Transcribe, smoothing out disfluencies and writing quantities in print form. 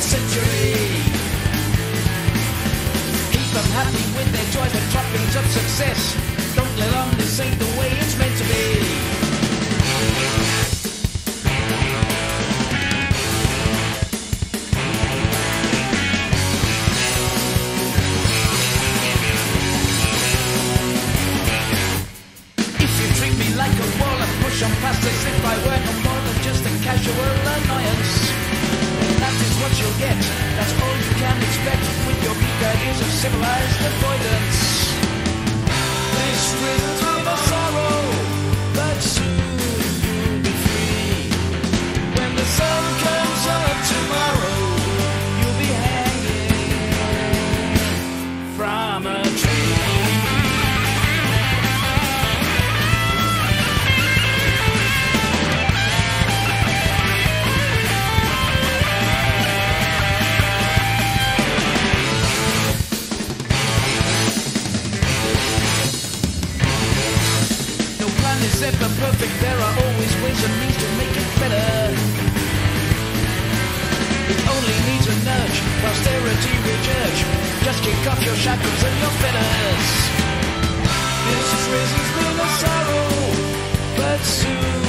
century. Keep them happy with their joys and trappings of success. Don't let on this ain't the way it's meant to be. Like a wall and push on past as if I were no more than just a casual annoyance. That is what you'll get, that's all you can expect with your weak ideas of civilized avoidance. This brings with a sorrow, but soon you'll be free. When the sun comes up tomorrow, you'll be hanging from a tree. Is ever perfect, there are always ways and means to make it better. It only needs a nudge, posterity regurge. Just kick off your shackles and your fetters. This reason's been a sorrow, but soon